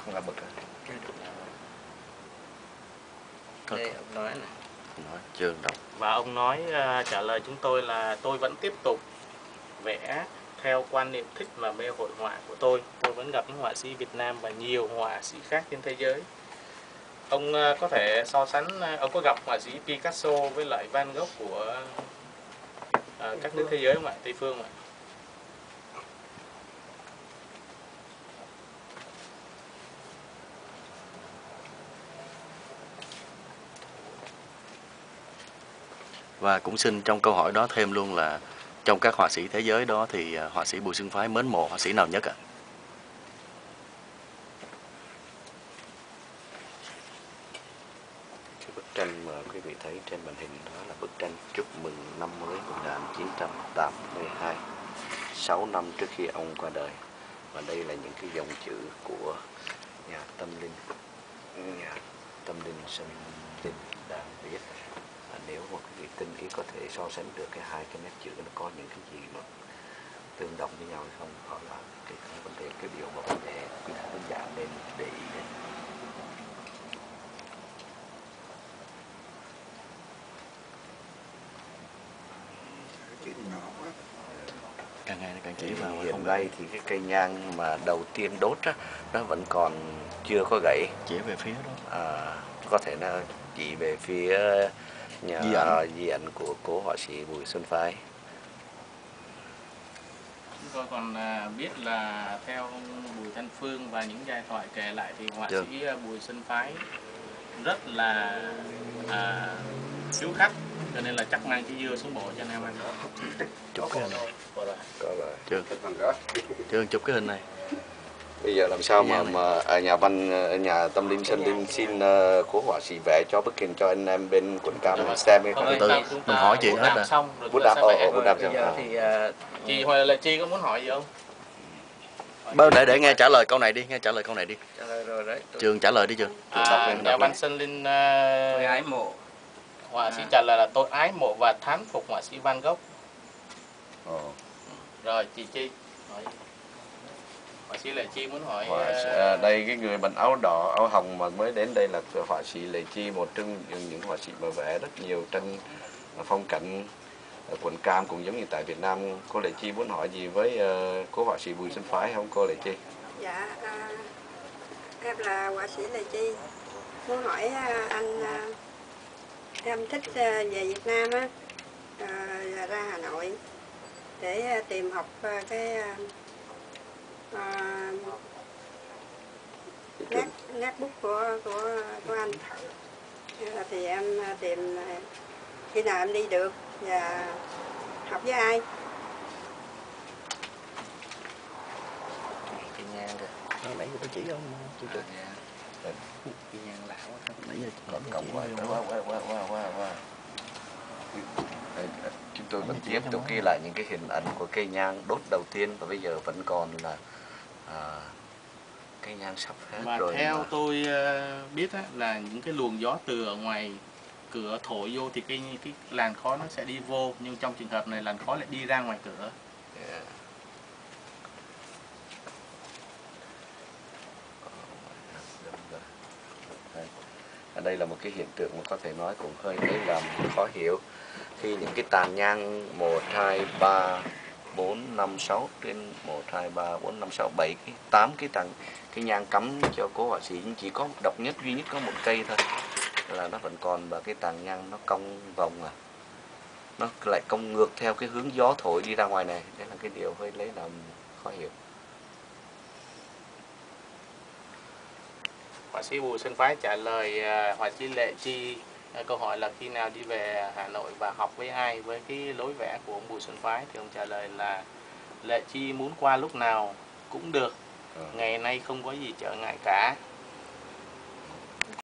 không gặp bậc à? Đây ông nói này. Nói chưa đọc. Và ông nói trả lời chúng tôi là tôi vẫn tiếp tục vẽ theo quan niệm thích và mê hội họa của tôi. Tôi vẫn gặp những họa sĩ Việt Nam và nhiều họa sĩ khác trên thế giới. Ông có thể so sánh, ông có gặp họa sĩ Picasso với lại Van Gogh của các nước thế giới không ạ? Tây phương ạ? Và cũng xin trong câu hỏi đó thêm luôn là trong các họa sĩ thế giới đó thì họa sĩ Bùi Xuân Phái mến mộ họa sĩ nào nhất ạ? Cái bức tranh mà quý vị thấy trên màn hình đó là bức tranh chúc mừng năm mới 1982, 6 năm trước khi ông qua đời. Và đây là những cái dòng chữ của nhà tâm linh Sơn Linh đang viết. Nếu một vị tinh ý có thể so sánh được cái hai cái nét chữ nó có những cái gì mà tương đồng với nhau hay không, đó là cái vấn đề, cái điều mà vấn đề quý khán giả nên để ý đến. Chữ nhỏ quá. Càng ngày nó càng chỉ vào. Hiện nay thì cái cây nhang mà đầu tiên đốt á, nó vẫn còn chưa có gãy. Chỉ về phía đó. Có thể là chỉ về phía nhà di ảnh của cố họa sĩ Bùi Xuân Phái. Chúng tôi còn biết là theo ông Bùi Thanh Phương và những giai thoại kể lại thì họa sĩ Bùi Xuân Phái rất là hiếu khách, cho nên là chắc mang cái dưa xuống bộ cho anh em ăn. Chụp cái hình này. Có là Chưa chụp cái hình này. bây giờ làm sao mà nhà tâm linh Sơn Linh xin cố họa sĩ vẽ cho bức hình cho anh em bên quận Cam xem hay không? Từ mình hỏi chuyện hết rồi. Bút đáp Giờ thì chị hoặc là Chi có muốn hỏi gì không? Để nghe trả lời câu này đi, trả lời câu này đi. Trả lời rồi đấy. Trường trả lời đi Trường. Nhà văn Sơn Linh Tôi ái mộ. họa sĩ trả lời là tôi ái mộ và thán phục họa sĩ Van Gogh. Rồi chị Chi hỏi. Họa sĩ Lệ Chi muốn hỏi. Đây cái người mặc áo đỏ, áo hồng mà mới đến đây là họa sĩ Lệ Chi, một trong những họa sĩ mà vẽ rất nhiều tranh phong cảnh ở quận Cam cũng giống như tại Việt Nam. Cô Lệ Chi muốn hỏi gì với cô họa sĩ Bùi Xuân Phái không cô Lệ Chi? Dạ, em là họa sĩ Lệ Chi, muốn hỏi anh, em thích về Việt Nam á, ra Hà Nội để tìm học cái nét bút của anh. Thì em tìm khi nào em đi được và học với ai? Cái nhang kìa. Nãy giờ tôi chỉ ông chưa được. Cái nhang lão quá. Nãy giờ Cộng quá. Chúng tôi vẫn tiếp tục ghi lại những cái hình ảnh của cây nhang đốt đầu tiên và bây giờ vẫn còn là cây nhang sắp hết và rồi. Theo tôi biết á, là những cái luồng gió từ ở ngoài cửa thổi vô thì cái làn khói nó sẽ đi vô, nhưng trong trường hợp này làn khói lại đi ra ngoài cửa. Đây là một cái hiện tượng mà có thể nói cũng hơi lấy làm khó hiểu, khi những cái tàn nhang 1, 2, 3, 4, 5, 6 trên 1, 2, 3, 4, 5, 6, 7, 8 cái nhang cắm cho cố họa sĩ, chỉ có duy nhất có một cây thôi là nó vẫn còn, và cái tàn nhang nó cong vòng nó lại cong ngược theo cái hướng gió thổi đi ra ngoài này. Đấy là cái điều hơi lấy làm khó hiểu. Họa sĩ Bùi Xuân Phái trả lời họa sĩ Lệ Chi câu hỏi là khi nào đi về Hà Nội và học với ai với cái lối vẽ của ông Bùi Xuân Phái, thì ông trả lời là Lệ Chi muốn qua lúc nào cũng được, ngày nay không có gì trở ngại cả.